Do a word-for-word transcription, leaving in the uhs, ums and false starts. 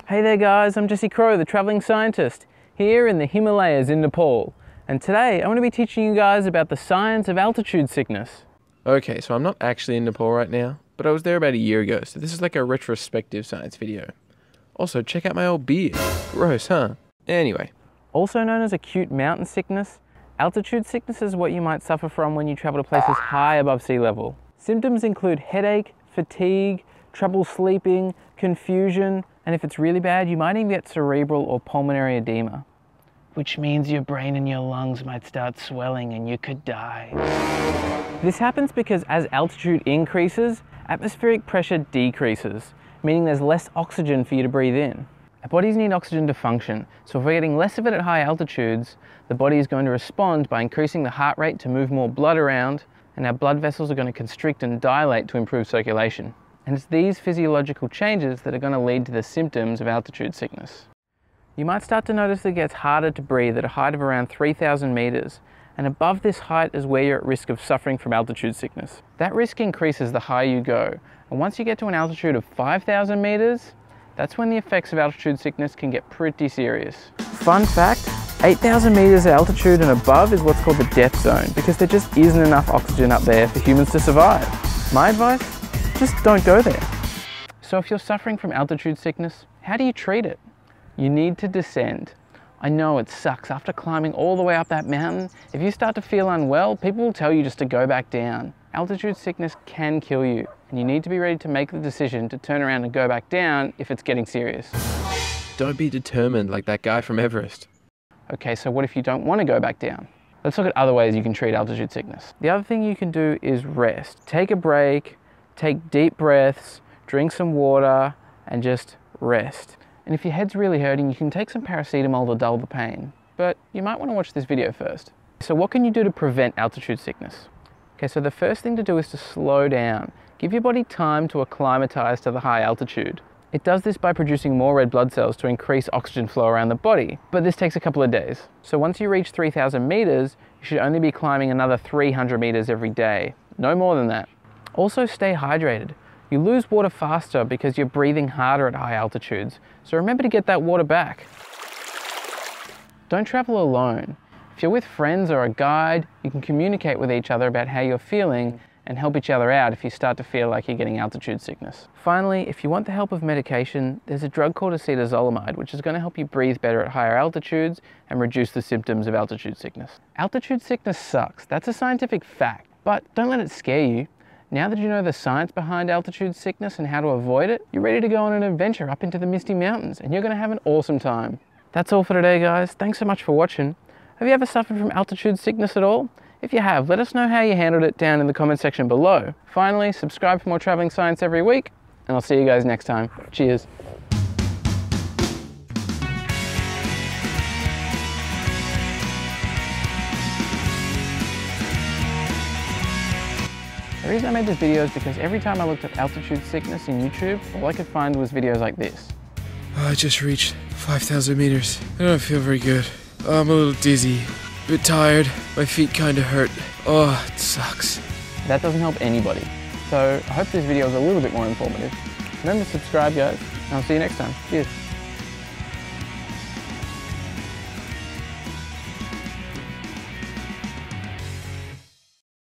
Hey there guys, I'm Crowe, the travelling scientist, here in the Himalayas in Nepal. And today I'm going to be teaching you guys about the science of altitude sickness. Okay, so I'm not actually in Nepal right now, but I was there about a year ago, so this is like a retrospective science video. Also, check out my old beard. Gross, huh? Anyway. Also known as acute mountain sickness, altitude sickness is what you might suffer from when you travel to places high above sea level. Symptoms include headache, fatigue, trouble sleeping, confusion, and if it's really bad, you might even get cerebral or pulmonary edema, which means your brain and your lungs might start swelling and you could die. This happens because as altitude increases, atmospheric pressure decreases, meaning there's less oxygen for you to breathe in. Our bodies need oxygen to function, so if we're getting less of it at high altitudes, the body is going to respond by increasing the heart rate to move more blood around, and our blood vessels are going to constrict and dilate to improve circulation. And it's these physiological changes that are going to lead to the symptoms of altitude sickness. You might start to notice that it gets harder to breathe at a height of around three thousand meters, and above this height is where you're at risk of suffering from altitude sickness. That risk increases the higher you go, and once you get to an altitude of five thousand meters, that's when the effects of altitude sickness can get pretty serious. Fun fact, eight thousand meters at altitude and above is what's called the death zone, because there just isn't enough oxygen up there for humans to survive. My advice? Just don't go there. So if you're suffering from altitude sickness, how do you treat it? You need to descend. I know it sucks. After climbing all the way up that mountain, if you start to feel unwell, people will tell you just to go back down. Altitude sickness can kill you, and you need to be ready to make the decision to turn around and go back down if it's getting serious. Don't be determined like that guy from Everest. Okay, so what if you don't want to go back down? Let's look at other ways you can treat altitude sickness. The other thing you can do is rest. Take a break, take deep breaths, drink some water, and just rest. And if your head's really hurting, you can take some paracetamol to dull the pain. But you might want to watch this video first. So what can you do to prevent altitude sickness? Okay, so the first thing to do is to slow down. Give your body time to acclimatize to the high altitude. It does this by producing more red blood cells to increase oxygen flow around the body, but this takes a couple of days. So once you reach three thousand meters, you should only be climbing another three hundred meters every day. No more than that. Also stay hydrated. You lose water faster because you're breathing harder at high altitudes, so remember to get that water back. Don't travel alone. If you're with friends or a guide, you can communicate with each other about how you're feeling and help each other out if you start to feel like you're getting altitude sickness. Finally, if you want the help of medication, there's a drug called Acetazolamide, which is going to help you breathe better at higher altitudes and reduce the symptoms of altitude sickness. Altitude sickness sucks. That's a scientific fact, but don't let it scare you. Now that you know the science behind altitude sickness and how to avoid it, you're ready to go on an adventure up into the misty mountains, and you're going to have an awesome time. That's all for today, guys. Thanks so much for watching. Have you ever suffered from altitude sickness at all? If you have, let us know how you handled it down in the comment section below. Finally, subscribe for more traveling science every week, and I'll see you guys next time. Cheers. The reason I made this video is because every time I looked at altitude sickness in YouTube, all I could find was videos like this. Oh, I just reached five thousand meters. I don't feel very good. Oh, I'm a little dizzy, a bit tired. My feet kind of hurt. Oh, it sucks. That doesn't help anybody. So I hope this video is a little bit more informative. Remember to subscribe, guys, and I'll see you next time. Cheers.